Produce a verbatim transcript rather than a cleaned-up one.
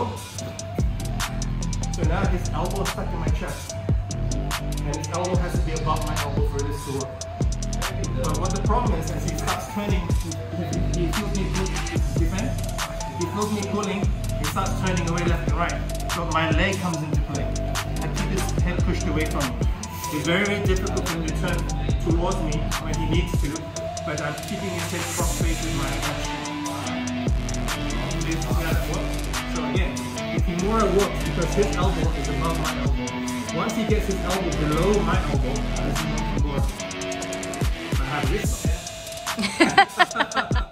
elbow. So now his elbow is stuck in my chest. And his elbow has to be above my elbow for this to work. But what the problem is, as he starts turning, he, he feels me defend. He feels me pulling, he starts turning away left and right. So my leg comes into play. I keep his head pushed away from me. It's very, very difficult for him to turn towards me when he needs to, but I'm keeping his head cross-faced with my action. See how that works? So again, the Kimura works because his elbow is above my elbow. Once he gets his elbow below my elbow, there's no Kimura. I have this one.